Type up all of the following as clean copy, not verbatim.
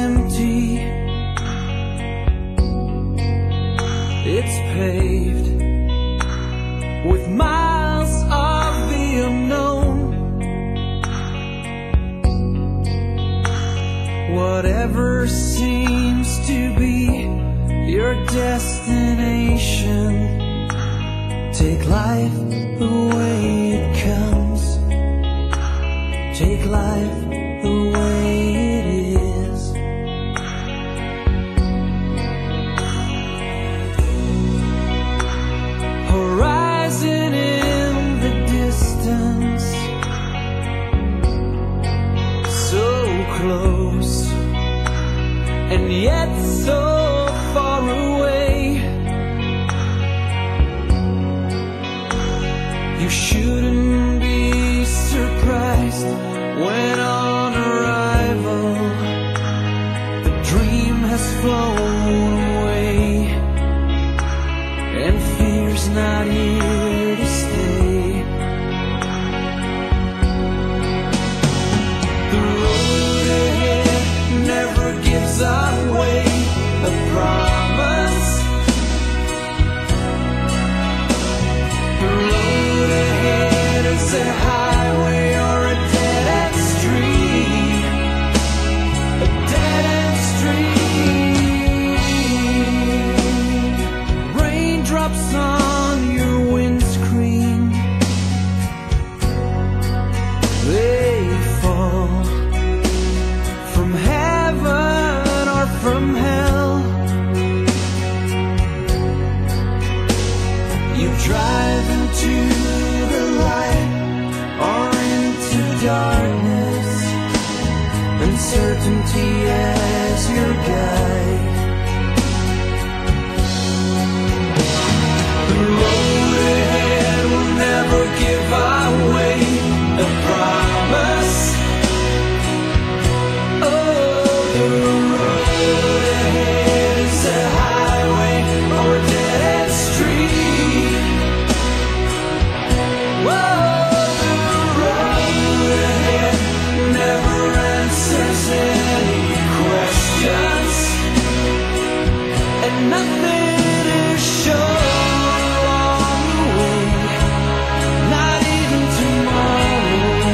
empty. It's paved with miles of the unknown. Whatever seems to be your destination, take life the way it comes. Take life the way it is. Horizon in the distance, so close and yet so far away. You shouldn't be surprised when on arrival the dream has flown away and fear's not here to stay. The road ahead never gives away a promise. The road ahead is a highway or a dead-end street. A dead-end street. Raindrops on your windscreen, they fall from heaven or from hell. You drive into the light or into darkness, uncertainty as your guide. The road ahead will never give away a promise. Oh, the road ahead is a highway or a dead-end street. Whoa, the road ahead never answers any questions, and nothing is sure along the way, not even tomorrow.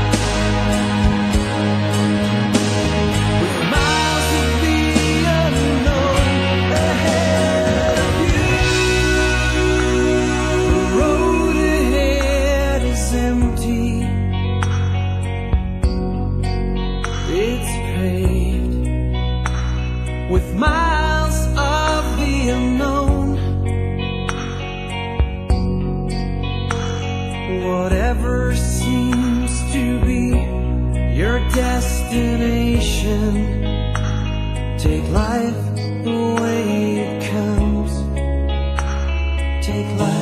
With miles of the unknown ahead of you, the road ahead is empty. It's paved with miles of the unknown. Whatever seems to be your destination, take life the way it comes. Take life